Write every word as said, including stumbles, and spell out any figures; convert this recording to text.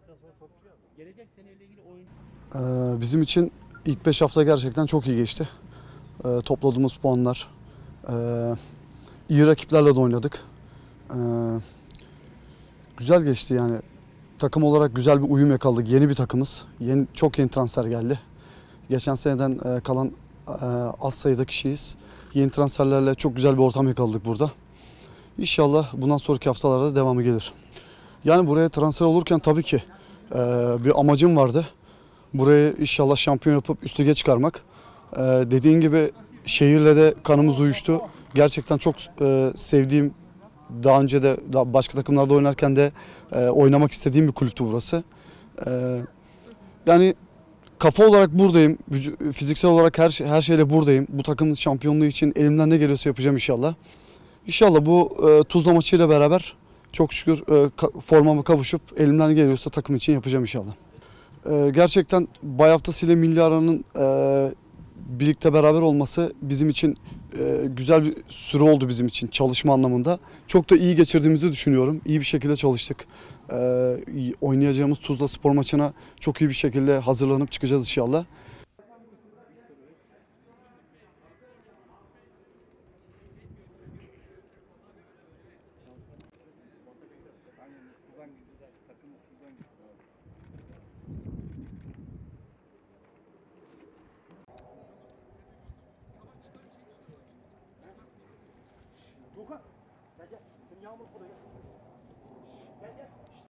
Gelecek seneyle ilgili oyun... Ee, bizim için ilk beş hafta gerçekten çok iyi geçti. Ee, topladığımız puanlar, e, iyi rakiplerle de oynadık. Ee, güzel geçti yani. Takım olarak güzel bir uyum yakaladık. Yeni bir takımız. Yeni, çok yeni transfer geldi. Geçen seneden e, kalan e, az sayıda kişiyiz. Yeni transferlerle çok güzel bir ortam yakaladık burada. İnşallah bundan sonraki haftalarda devamı gelir. Yani buraya transfer olurken tabii ki e, bir amacım vardı. Burayı inşallah şampiyon yapıp üst lige çıkarmak. Ee, dediğin gibi şehirle de kanımız uyuştu. Gerçekten çok e, sevdiğim, daha önce de daha başka takımlarda oynarken de e, oynamak istediğim bir kulüptü burası. E, yani kafa olarak buradayım, fiziksel olarak her her şeyle buradayım. Bu takımın şampiyonluğu için elimden ne geliyorsa yapacağım inşallah. İnşallah bu e, Tuzla maçıyla beraber çok şükür e, ka, formamı kavuşup elimden ne geliyorsa takım için yapacağım inşallah. Ee, gerçekten Bay Haftası ile Milli Aranın e, birlikte beraber olması bizim için e, güzel bir süre oldu bizim için çalışma anlamında. Çok da iyi geçirdiğimizi düşünüyorum. İyi bir şekilde çalıştık. Ee, oynayacağımız Tuzla Spor maçına çok iyi bir şekilde hazırlanıp çıkacağız inşallah. Dokan, gel gel. Senin yağmur burada gel. Gel gel.